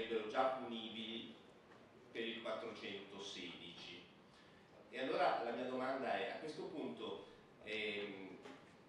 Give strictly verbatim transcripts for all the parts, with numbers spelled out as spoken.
sarebbero già punibili per il quattrocentosedici. E allora la mia domanda è, a questo punto ehm,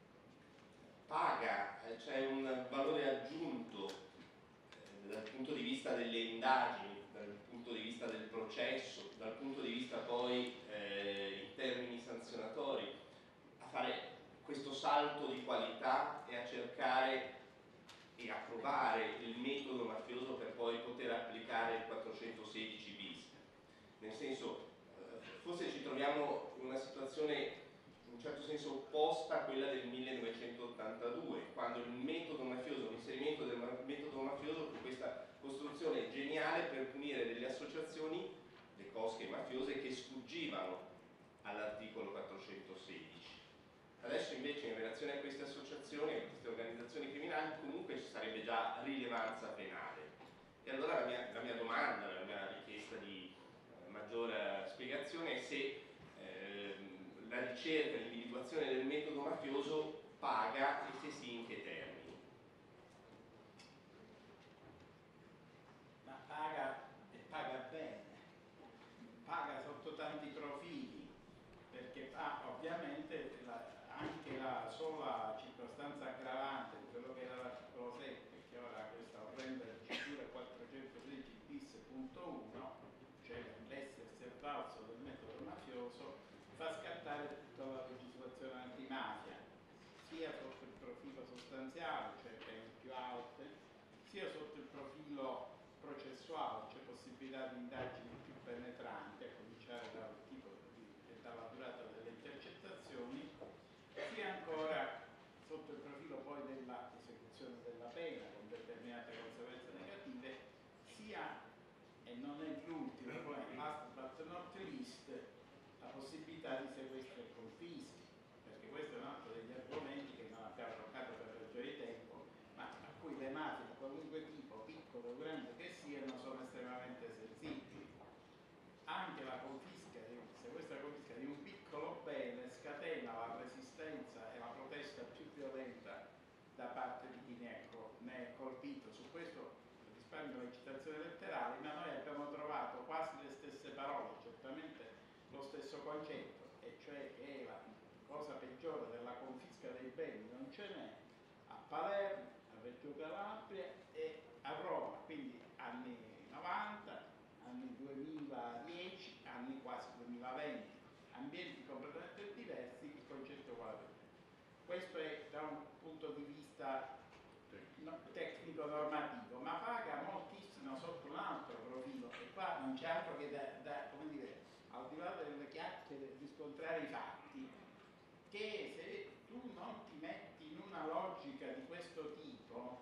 paga, c'è un valore aggiunto eh, dal punto di vista delle indagini, dal punto di vista del processo, dal punto di vista poi eh, in termini sanzionatori, a fare questo salto di qualità e a cercare e a provare il metodo mafioso per poi poter applicare il quattrocentosedici bis. Nel senso, eh, forse ci troviamo in una situazione in un certo senso opposta a quella del millenovecentottantadue, quando il metodo mafioso, l'inserimento del metodo mafioso fu questa costruzione geniale per punire delle associazioni, le cosche mafiose, che sfuggivano all'articolo quattrocentosedici. Adesso invece in relazione a queste associazioni, a queste organizzazioni criminali, comunque ci sarebbe già rilevanza penale. E allora la mia, la mia domanda, la mia richiesta di eh, maggiore spiegazione è se eh, la ricerca, l'individuazione del metodo mafioso paga e se sì in che termini. Ma paga e paga bene, paga sotto tanti profili, perché ah, ovviamente la, anche la sola circostanza aggravante di quello che era l'articolo sette, che ora questa orrenda dicitura quattrocentosedici bis punto uno, cioè l'essersi avvalso del metodo mafioso, fa scattare tutta la legislazione antimafia, sia sotto il profilo sostanziale, cioè pene più alte, sia sotto il profilo processuale, cioè possibilità di indagini più penetranti, a cominciare dal tipo e dalla durata delle intercettazioni, sia ancora sotto il profilo poi dell'esecuzione della pena con determinate conseguenze negative, sia, e non è l'ultimo, poi last but not least, la possibilità di sequestro e confischi, perché questo è un altro degli argomenti che non abbiamo toccato per ragioni di tempo, ma a cui le mafie di qualunque tipo, piccolo o grande che siano, sono estremamente sensibili. Anche la confisca, se questa confisca di un piccolo bene scatena la resistenza e la protesta più violenta da parte di chi ne è, ne è colpito. Su questo risparmio le citazioni letterali, ma noi abbiamo trovato quasi le stesse parole, certamente lo stesso concetto, e cioè che la cosa peggiore della confisca dei beni non ce n'è a Palermo, a Reggio Calabria e a Roma, quindi anni novanta, anni duemiladieci, anni quasi duemilaventi, ambienti completamente diversi, il concetto quale è. Questo è da un punto di vista tecnico-normativo, ma paga moltissimo sotto un altro profilo, e qua non c'è altro che da, da, come dire, al di là delle chiacchiere, riscontrare i fatti, che se tu non ti metti in una logica di questo tipo,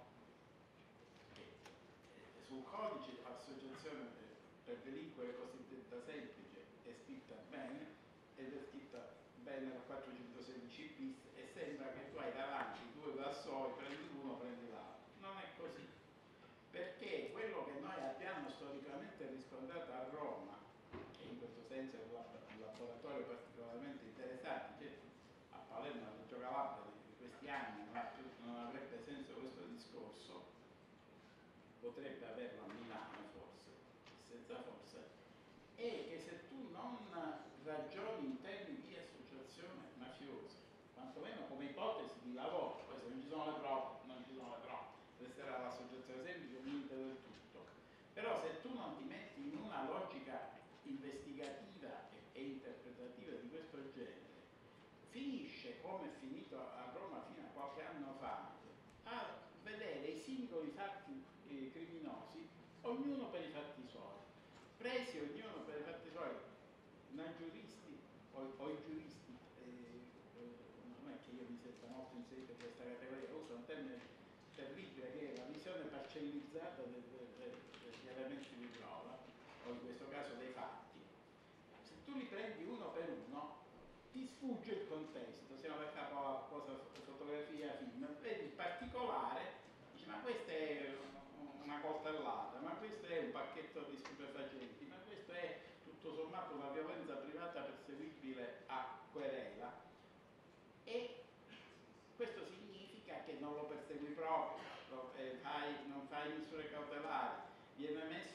eh, sul codice di associazione per delinquere cosiddetta semplice è scritta bene, ed è scritta bene al quattrocentosedici bis, e sembra che tu hai davanti due vassoi, prendi uno, prendi l'altro. Non è così, perché quello che noi abbiamo storicamente riscontrato a Roma, e in questo senso è un laboratorio particolarmente interessante, che a Palermo, a Reggio Calabria di questi anni non avrebbe senso questo discorso, potrebbe averlo a Milano forse, senza forse, è che se tu non ragioni in termini di associazione mafiosa, quantomeno come ipotesi di lavoro, poi se non ci sono le prove, non ci sono le prove, resterà l'associazione semplice unita del tutto, però se tu non ti metti in una logica investigativa e, e interpretativa di questo genere, finisce, come è finito a Roma fino a qualche anno fa, a vedere i singoli fatti eh, criminosi, ognuno per i fatti suoi, presi ognuno per i fatti suoi, non giuristi o, o i giuristi, eh, non è che io mi senta molto inserito in questa categoria, uso un termine terribile che è la visione parcellizzata de, de, de, degli elementi di prova, o in questo caso dei fatti. Se tu li prendi uno per uno, ti sfugge il contesto, siamo da capo a cosa, fotografia, film, vedi il particolare, dici ma questa è una coltellata, ma questo è un pacchetto di stupefacenti, ma questo è tutto sommato una violenza privata perseguibile a querela, e questo significa che non lo persegui proprio, lo, eh, fai, non fai misure cautelari, viene messo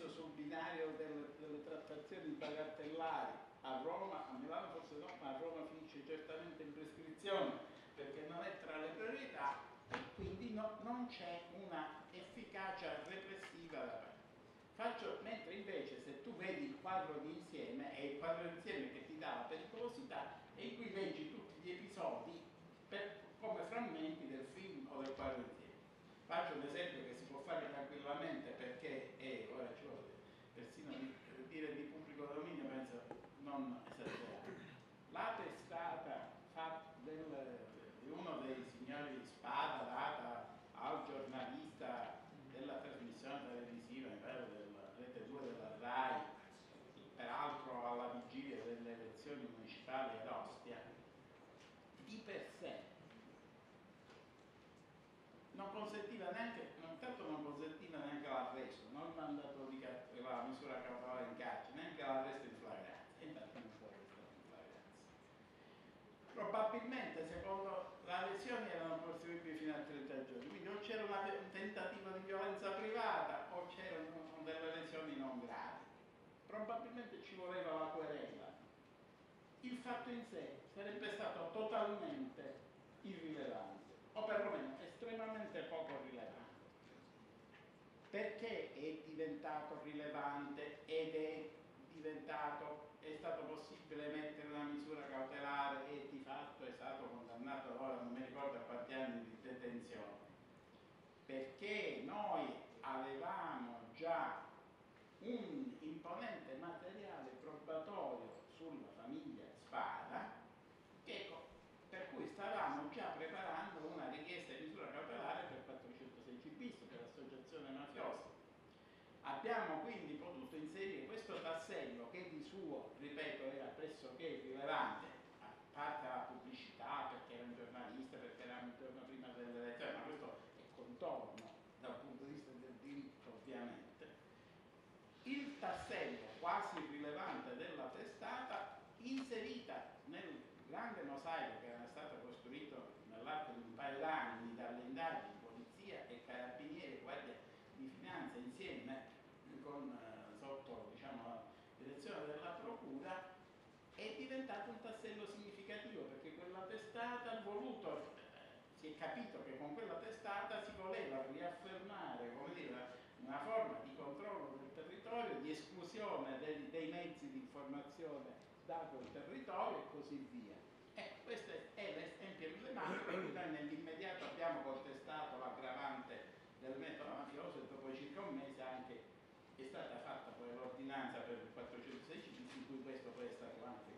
da cartellari a Roma, a Milano forse no, ma a Roma finisce certamente in prescrizione perché non è tra le priorità e quindi no, non c'è una efficacia repressiva da parte. Faccio, mentre invece se tu vedi il quadro di insieme, è il quadro di insieme che ti dà la pericolosità e in cui leggi tutti gli episodi per, come frammenti del film o del quadro di insieme. Faccio un esempio che si può fare tranquillamente perché è, ora ci vuole persino di, dire di pubblico dominio, penso non esagerato. La testata del, di uno dei signori Spada data al giornalista della trasmissione televisiva, mi pare della Rete due della RAI, peraltro alla vigilia delle elezioni municipali ad Ostia, di per sé non consentiva neanche, non tanto non consentiva neanche l'arresto, non il mandato di la misura cautelare in carcere, neanche l'arresto in flagranza, e infatti non fu arrestato in flagranza. Probabilmente, secondo le lesioni erano proseguibili fino a trenta giorni, quindi o c'era un tentativo di violenza privata o c'erano delle lesioni non gravi. Probabilmente ci voleva la querela. Il fatto in sé sarebbe stato totalmente irrilevante, o perlomeno estremamente poco rilevante. Perché è diventato rilevante ed è diventato, è stato possibile mettere una misura cautelare e di fatto è stato condannato, ora non mi ricordo a quanti anni di detenzione? Perché noi avevamo già un imponente materiale probatorio sulla famiglia Spada, che, per cui stavamo già preparando una richiesta di misura cautelare per quattrocentosedici bis, per associazione mafiosa. Abbiamo quindi potuto inserire questo tassello che di suo, ripeto, era pressoché irrilevante, a parte la pubblicità, perché era un giornalista, perché era un giorno prima delle elezioni, ma questo è contorno dal punto di vista del diritto, ovviamente. Il tassello quasi irrilevante della testata inserita nel grande mosaico che era stato costruito nell'arco di un paio d'anni dalle indagini, polizia e carabinieri, guardia di finanza insieme con, eh, sotto diciamo, la direzione della procura, è diventato un tassello significativo perché quella testata ha voluto, eh, si è capito che con quella testata si voleva riaffermare, come dire, una forma di controllo del territorio, di esclusione dei, dei mezzi di informazione da quel territorio e così via. Eh, questo è l'esempio emblematico per cui noi nell'immediato abbiamo contestato l'aggravante del metodo mafioso e dopo circa un mese anche è stata fatta poi l'ordinanza per il quattrocentosedici bis in cui questo poi è stato anche